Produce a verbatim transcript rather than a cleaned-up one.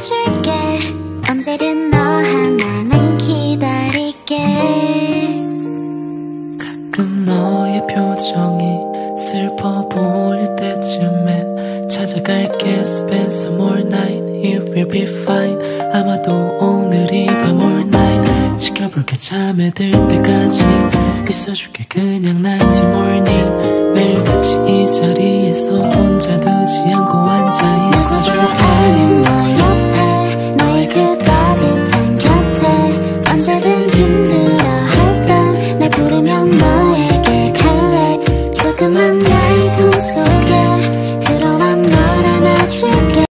안아줄게. 언제든 너 하나만 기다릴게. 가끔 너의 표정이 슬퍼 보일 때쯤에 찾아갈게. Spend some more night, you will be fine. 아마도 오늘이 밤 all night. 지켜볼게 잠에 들 때까지. 있어줄게 그냥 night morning. 매일같이 이 자리에서 혼자 두지 않고 앉아 있어줄게.